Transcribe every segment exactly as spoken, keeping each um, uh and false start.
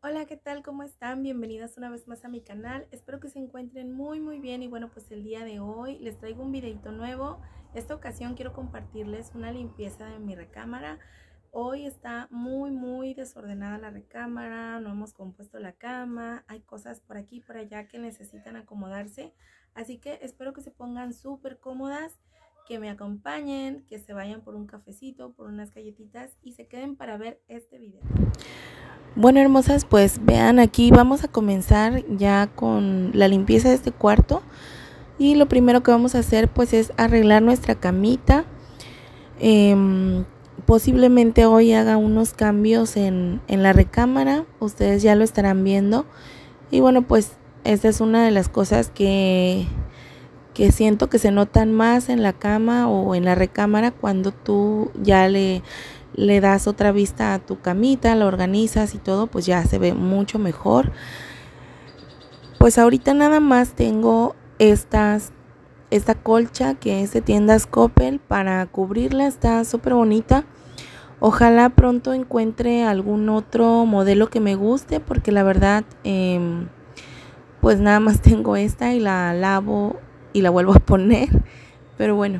Hola, ¿qué tal? ¿Cómo están? Bienvenidas una vez más a mi canal. Espero que se encuentren muy muy bien y bueno, pues el día de hoy les traigo un videito nuevo. Esta ocasión quiero compartirles una limpieza de mi recámara. Hoy está muy muy desordenada la recámara, no hemos compuesto la cama, hay cosas por aquí y por allá que necesitan acomodarse. Así que espero que se pongan súper cómodas, que me acompañen, que se vayan por un cafecito, por unas galletitas y se queden para ver este video. Bueno, hermosas, pues vean, aquí vamos a comenzar ya con la limpieza de este cuarto. Y lo primero que vamos a hacer pues es arreglar nuestra camita. Eh, posiblemente hoy haga unos cambios en, en la recámara, ustedes ya lo estarán viendo. Y bueno, pues esta es una de las cosas que, que siento que se notan más en la cama o en la recámara cuando tú ya le... le das otra vista a tu camita, la organizas y todo, pues ya se ve mucho mejor. Pues ahorita nada más tengo estas, esta colcha que es de tiendas Coppel para cubrirla, está súper bonita. Ojalá pronto encuentre algún otro modelo que me guste, porque la verdad, eh, pues nada más tengo esta y la lavo y la vuelvo a poner, pero bueno.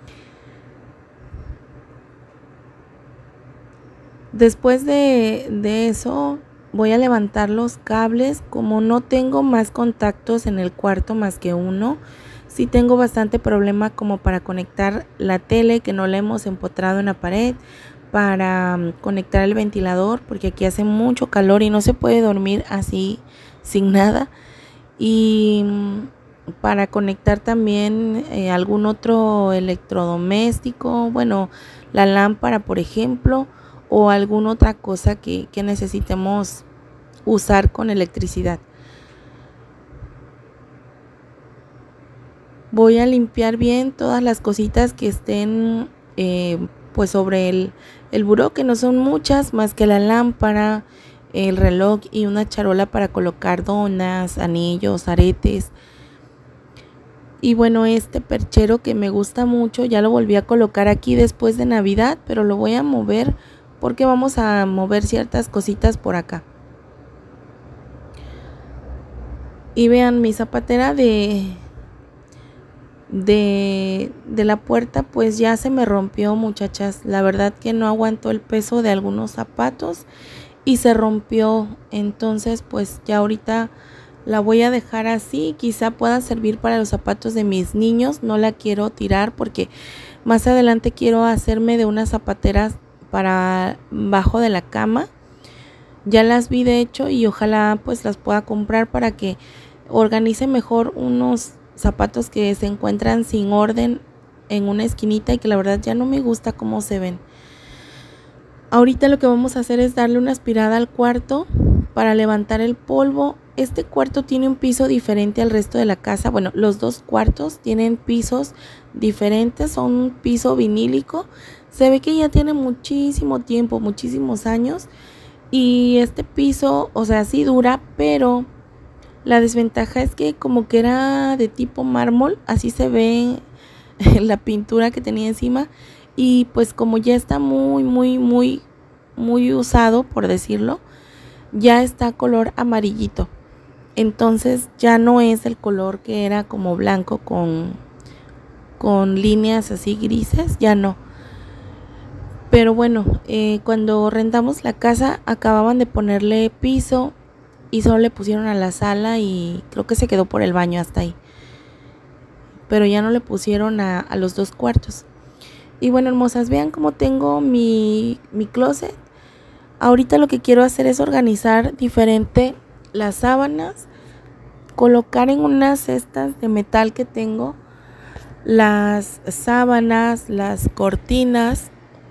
Después de, de eso voy a levantar los cables. Como no tengo más contactos en el cuarto más que uno, sí tengo bastante problema como para conectar la tele que no la hemos empotrado en la pared, para um, conectar el ventilador porque aquí hace mucho calor y no se puede dormir así sin nada, y um, para conectar también eh, algún otro electrodoméstico, bueno, la lámpara por ejemplo, o alguna otra cosa que, que necesitemos usar con electricidad. Voy a limpiar bien todas las cositas que estén eh, pues sobre el, el buró, que no son muchas, más que la lámpara, el reloj y una charola para colocar donas, anillos, aretes. Y bueno, este perchero que me gusta mucho, ya lo volví a colocar aquí después de Navidad, pero lo voy a mover porque vamos a mover ciertas cositas por acá. Y vean, mi zapatera de, de, de la puerta pues ya se me rompió, muchachas. La verdad que no aguantó el peso de algunos zapatos y se rompió. Entonces pues ya ahorita la voy a dejar así. Quizá pueda servir para los zapatos de mis niños. No la quiero tirar porque más adelante quiero hacerme de unas zapateras para bajo de la cama. Ya las vi de hecho y ojalá pues las pueda comprar para que organice mejor unos zapatos que se encuentran sin orden en una esquinita y que la verdad ya no me gusta cómo se ven. Ahorita lo que vamos a hacer es darle una aspirada al cuarto para levantar el polvo. Este cuarto tiene un piso diferente al resto de la casa. Bueno, los dos cuartos tienen pisos diferentes, son un piso vinílico. Se ve que ya tiene muchísimo tiempo, muchísimos años. Y este piso, o sea, sí dura, pero la desventaja es que como que era de tipo mármol, así se ve la pintura que tenía encima. Y pues como ya está muy, muy, muy, muy usado, por decirlo, ya está color amarillito. Entonces ya no es el color que era como blanco con, con líneas así grises, ya no. Pero bueno, eh, cuando rentamos la casa acababan de ponerle piso y solo le pusieron a la sala y creo que se quedó por el baño hasta ahí. Pero ya no le pusieron a, a los dos cuartos. Y bueno, hermosas, vean cómo tengo mi, mi closet. Ahorita lo que quiero hacer es organizar diferente las sábanas, colocar en unas cestas de metal que tengo las sábanas, las cortinas,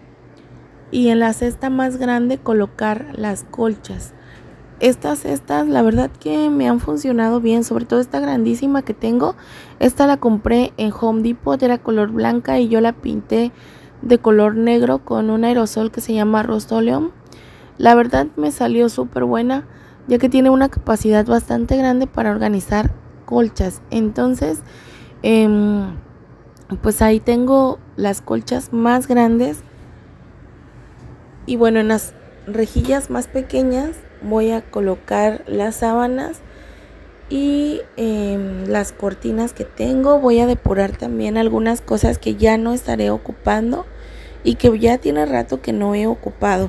y en la cesta más grande colocar las colchas. Estas cestas la verdad que me han funcionado bien, sobre todo esta grandísima que tengo. Esta la compré en Home Depot, era color blanca y yo la pinté de color negro con un aerosol que se llama Rust-Oleum. La verdad me salió súper buena, ya que tiene una capacidad bastante grande para organizar colchas. Entonces eh, pues ahí tengo las colchas más grandes. Y bueno, en las rejillas más pequeñas voy a colocar las sábanas y eh, las cortinas que tengo. Voy a depurar también algunas cosas que ya no estaré ocupando y que ya tiene rato que no he ocupado.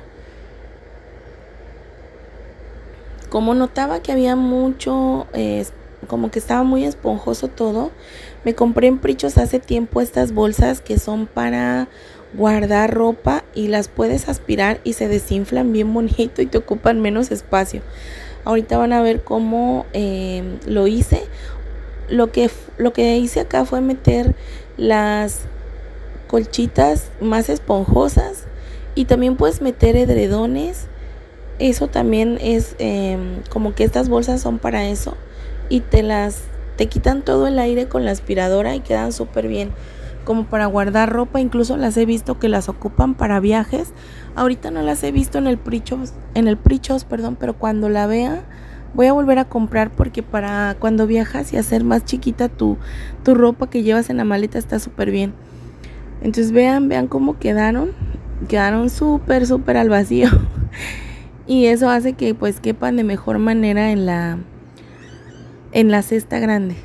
Como notaba que había mucho, eh, como que estaba muy esponjoso todo, me compré en Prichos hace tiempo estas bolsas que son para guardar ropa y las puedes aspirar y se desinflan bien bonito y te ocupan menos espacio. Ahorita van a ver cómo eh, lo hice. Lo que, lo que hice acá fue meter las colchitas más esponjosas y también puedes meter edredones. Eso también es eh, como que estas bolsas son para eso y te las te quitan todo el aire con la aspiradora y quedan súper bien como para guardar ropa. Incluso las he visto que las ocupan para viajes. Ahorita no las he visto en el Prichos, en el Prichos, perdón, pero cuando la vea voy a volver a comprar porque para cuando viajas y hacer más chiquita tu, tu ropa que llevas en la maleta está súper bien. Entonces vean, vean cómo quedaron. Quedaron súper, súper al vacío. Y eso hace que pues quepan de mejor manera en la, en la cesta grande.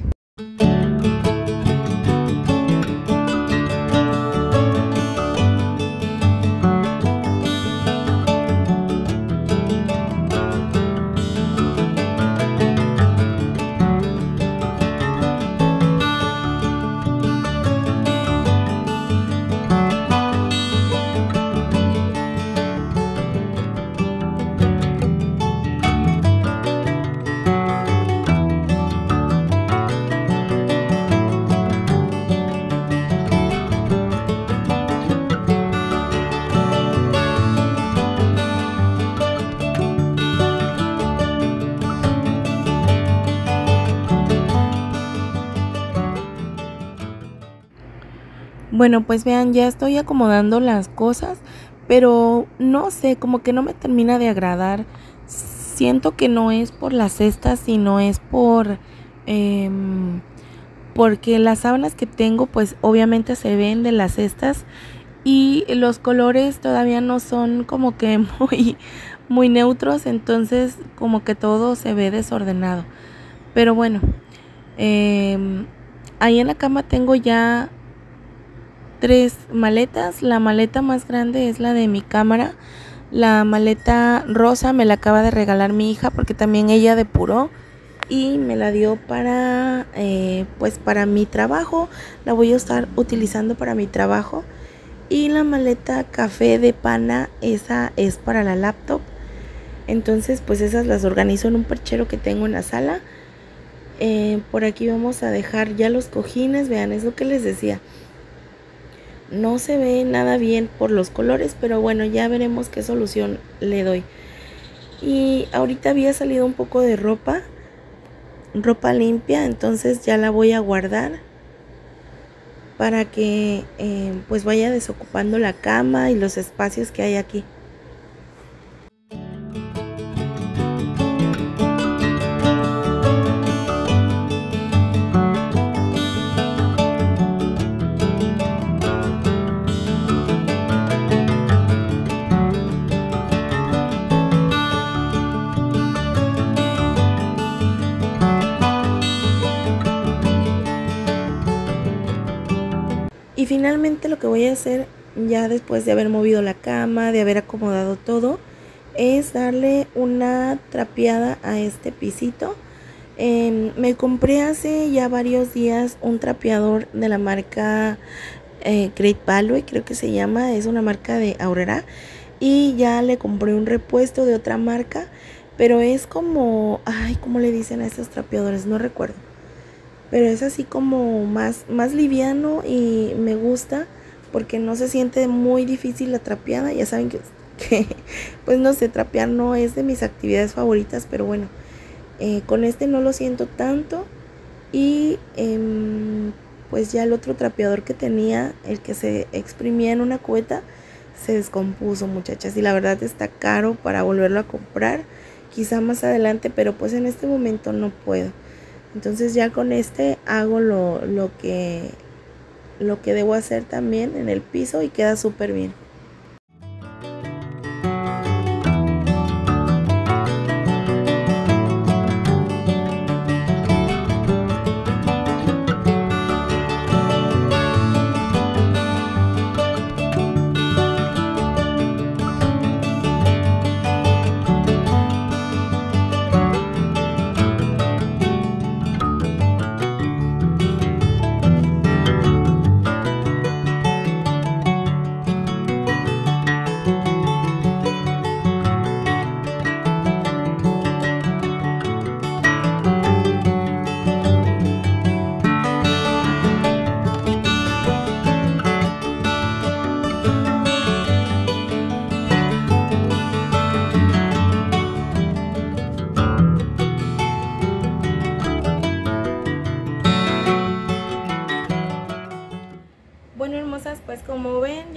Bueno, pues vean, ya estoy acomodando las cosas, pero no sé, como que no me termina de agradar. Siento que no es por las cestas, sino es por eh, porque las sábanas que tengo, pues obviamente se ven de las cestas y los colores todavía no son como que muy, muy neutros, entonces como que todo se ve desordenado. Pero bueno, eh, ahí en la cama tengo ya tres maletas. La maleta más grande es la de mi cámara. La maleta rosa me la acaba de regalar mi hija porque también ella depuró y me la dio para eh, pues para mi trabajo. La voy a estar utilizando para mi trabajo. Y la maleta café de pana, esa es para la laptop. Entonces pues esas las organizo en un perchero que tengo en la sala. Eh, por aquí vamos a dejar ya los cojines. Vean, es lo que les decía. No se ve nada bien por los colores, pero bueno, ya veremos qué solución le doy. Y ahorita había salido un poco de ropa, ropa limpia, entonces ya la voy a guardar para que eh, pues vaya desocupando la cama y los espacios que hay aquí. Y finalmente lo que voy a hacer ya después de haber movido la cama, de haber acomodado todo, es darle una trapeada a este pisito. Eh, me compré hace ya varios días un trapeador de la marca eh, Great Value, creo que se llama, es una marca de Aurrera. Y ya le compré un repuesto de otra marca, pero es como, ay, ¿cómo le dicen a estos trapeadores? No recuerdo. Pero es así como más, más liviano y me gusta porque no se siente muy difícil la trapeada. Ya saben que, que pues no sé, trapear no es de mis actividades favoritas, pero bueno, eh, con este no lo siento tanto. Y eh, pues ya el otro trapeador que tenía, el que se exprimía en una cubeta, se descompuso, muchachas, y la verdad está caro para volverlo a comprar, quizá más adelante, pero pues en este momento no puedo. Entonces ya con este hago lo, lo que lo que debo hacer también en el piso y queda súper bien.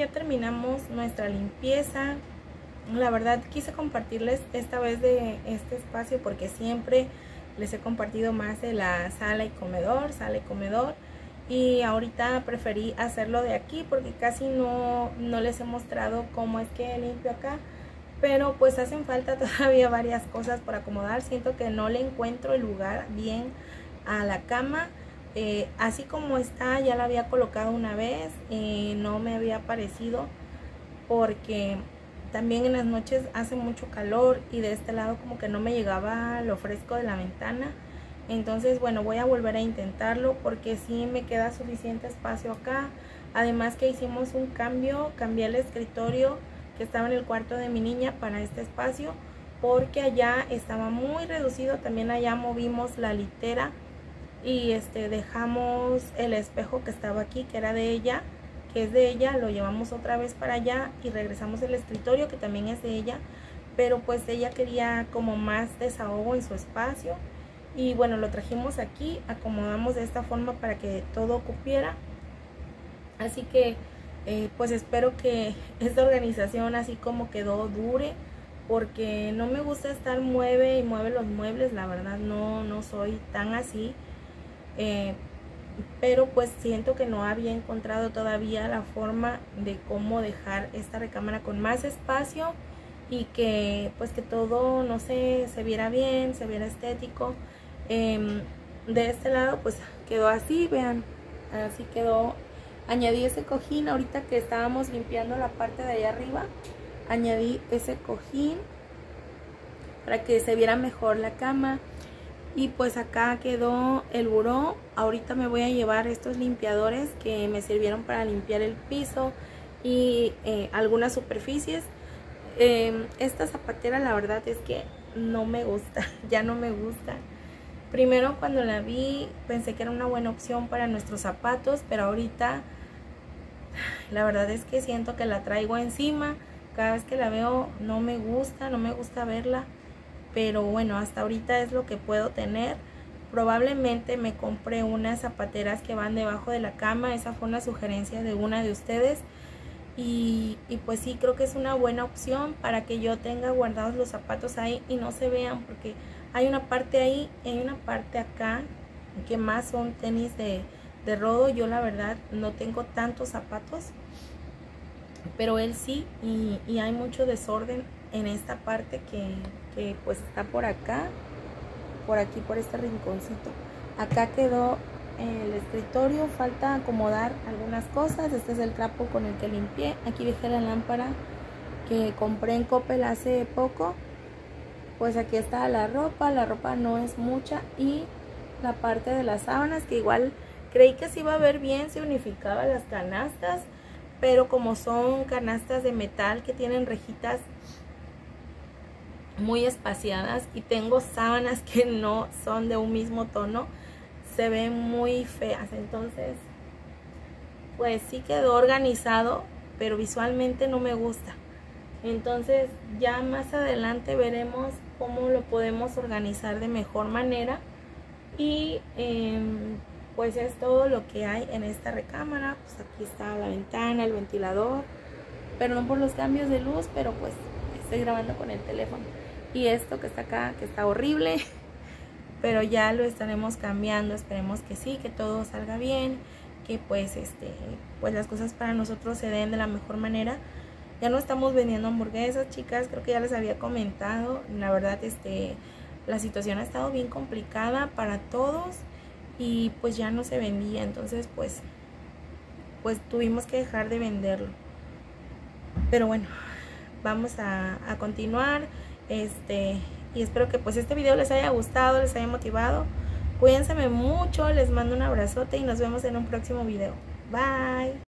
ya terminamos nuestra limpieza. La verdad quise compartirles esta vez de este espacio porque siempre les he compartido más de la sala y comedor, sala y comedor. Y ahorita preferí hacerlo de aquí porque casi no, no les he mostrado cómo es que limpio acá. Pero pues hacen falta todavía varias cosas por acomodar. Siento que no le encuentro el lugar bien a la cama. Eh, así como está, ya la había colocado una vez. Eh, no me había parecido porque también en las noches hace mucho calor. Y de este lado como que no me llegaba lo fresco de la ventana. Entonces bueno, voy a volver a intentarlo porque sí me queda suficiente espacio acá. Además que hicimos un cambio. Cambié el escritorio que estaba en el cuarto de mi niña para este espacio porque allá estaba muy reducido. También allá movimos la litera y este dejamos el espejo que estaba aquí, que era de ella, que es de ella, lo llevamos otra vez para allá y regresamos el escritorio que también es de ella, pero pues ella quería como más desahogo en su espacio y bueno, lo trajimos aquí, acomodamos de esta forma para que todo cupiera. Así que Eh, pues espero que esta organización así como quedó dure, porque no me gusta estar mueve y mueve los muebles, la verdad no, no soy tan así, eh, pero pues siento que no había encontrado todavía la forma de cómo dejar esta recámara con más espacio y que pues que todo, no sé, se viera bien, se viera estético. Eh, de este lado pues quedó así, vean, así quedó. Añadí ese cojín ahorita que estábamos limpiando la parte de allá arriba. Añadí ese cojín para que se viera mejor la cama. Y pues acá quedó el buró. Ahorita me voy a llevar estos limpiadores que me sirvieron para limpiar el piso y eh, algunas superficies. Eh, esta zapatera la verdad es que no me gusta, ya no me gusta. Primero cuando la vi pensé que era una buena opción para nuestros zapatos, pero ahorita la verdad es que siento que la traigo encima. Cada vez que la veo no me gusta, no me gusta verla. Pero bueno, hasta ahorita es lo que puedo tener. Probablemente me compré unas zapateras que van debajo de la cama. Esa fue una sugerencia de una de ustedes. Y, y pues sí, creo que es una buena opción para que yo tenga guardados los zapatos ahí y no se vean, porque hay una parte ahí y hay una parte acá que más son tenis de, de rodo. Yo la verdad no tengo tantos zapatos, pero él sí, y, y hay mucho desorden en esta parte que, que pues está por acá, por aquí, por este rinconcito. Acá quedó el escritorio, falta acomodar algunas cosas. Este es el trapo con el que limpié. Aquí dejé la lámpara que compré en Coppel hace poco. Pues aquí está la ropa, la ropa no es mucha, y la parte de las sábanas, que igual creí que se iba a ver bien, se unificaba las canastas, pero como son canastas de metal que tienen rejitas muy espaciadas y tengo sábanas que no son de un mismo tono, se ven muy feas. Entonces pues sí quedó organizado, pero visualmente no me gusta. Entonces ya más adelante veremos cómo lo podemos organizar de mejor manera. Y eh, pues es todo lo que hay en esta recámara. Pues aquí está la ventana, el ventilador. Perdón por los cambios de luz, pero pues estoy grabando con el teléfono. Y esto que está acá, que está horrible, pero ya lo estaremos cambiando. Esperemos que sí, que todo salga bien, que pues este pues las cosas para nosotros se den de la mejor manera. Ya no estamos vendiendo hamburguesas, chicas, creo que ya les había comentado. La verdad, este la situación ha estado bien complicada para todos y pues ya no se vendía. Entonces pues pues tuvimos que dejar de venderlo. Pero bueno, vamos a, a continuar. Este y espero que pues este video les haya gustado, les haya motivado. Cuídense mucho, les mando un abrazote y nos vemos en un próximo video. Bye.